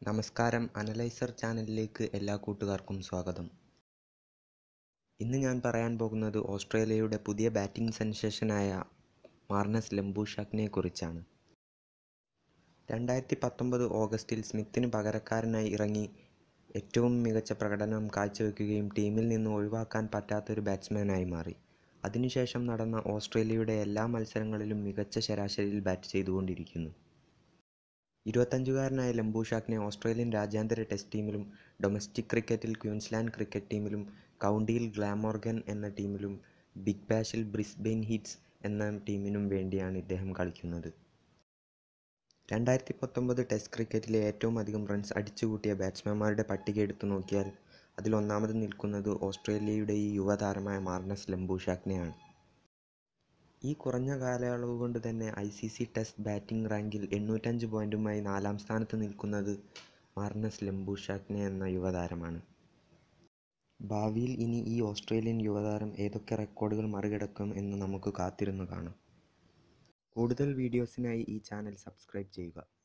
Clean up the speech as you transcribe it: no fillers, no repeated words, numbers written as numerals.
നമസ്കാരം, അനലൈസർ ചാനലിലേക്ക് എല്ലാ കൂട്ടുകാർക്കും സ്വാഗതം. ഇന്ന് ഞാൻ പറയാൻ പോകുന്നത് ഓസ്ട്രേലിയയുടെ പുതിയ ബാറ്റിംഗ് സെൻസേഷനായ മാർണസ് ലംബൂഷാക്കിനെ കുറിച്ചാണ്. 2019 ഓഗസ്റ്റിൽ സ്മിത്തിന് പകരക്കാരനായി ഇറങ്ങി ഏറ്റവും മികച്ച പ്രകടനം കാഴ്ചവെക്കുകയും ടീമിൽ നിന്ന് ഒഴിവാക്കാൻ പറ്റാത്തൊരു ബാറ്റ്സ്മാനായി മാറി. അതിനുശേഷം നടന്ന ഓസ്ട്രേലിയയുടെ എല്ലാ മത്സരങ്ങളിലും മികച്ച ശരാശരിയിൽ ബാറ്റ് ചെയ്തുകൊണ്ടിരിക്കുന്നു. 25-കാരനായ ലംബൂഷാക്കിനെ ഓസ്ട്രേലിയൻ രാജ്യാന്തര ടെസ്റ്റ് ടീമിലും ഡൊമസ്റ്റിക് ക്രിക്കറ്റിൽ ക്വീൻസ്ലാൻഡ് ക്രിക്കറ്റ് ടീമിലും കൗണ്ടിയിൽ ഗ്ലാമോർഗൻ എന്ന ടീമിലും ബിഗ് ബാഷിൽ ബ്രിസ്ബെയിൻ ഹിറ്റ്സ് എന്ന ടീമിനും വേണ്ടിയാണ് ഇദ്ദേഹം കളിക്കുന്നത്. 2019 ടെസ്റ്റ് ക്രിക്കറ്റിലെ ഏറ്റവും അധികം റൺസ് അടിച്ചുകൂട്ടിയ ബാറ്റ്സ്മാൻമാരുടെ പട്ടിക എടുത്തു നോക്കിയാൽ അതിൽ ഒന്നാമത് നിൽക്കുന്നത് ഓസ്ട്രേലിയയുടെ ഈ യുവതാരമായ മാർണസ് ലംബൂഷാക്കിനെയാണ്. ഈ കുറഞ്ഞ കാലയളവ് കൊണ്ട് തന്നെ ICC ടെസ്റ്റ് ബാറ്റിംഗ് റാങ്കിൽ 805 പോയിന്റുമായി 4-ാം സ്ഥാനത്ത് നിൽക്കുന്നത് മാർണസ് ലംബൂഷാക്കിനെ എന്ന യുവതാരമാണ്. ഭാവിയിൽ ഇനി ഈ ഓസ്ട്രേലിയൻ യുവതാരം ഏതൊക്കെ റെക്കോർഡുകൾ മറികടക്കും എന്ന് നമുക്ക് കാത്തിരുന്നു കാണാം. കൂടുതൽ വീഡിയോസിനായി ഈ ചാനൽ സബ്സ്ക്രൈബ് ചെയ്യുക.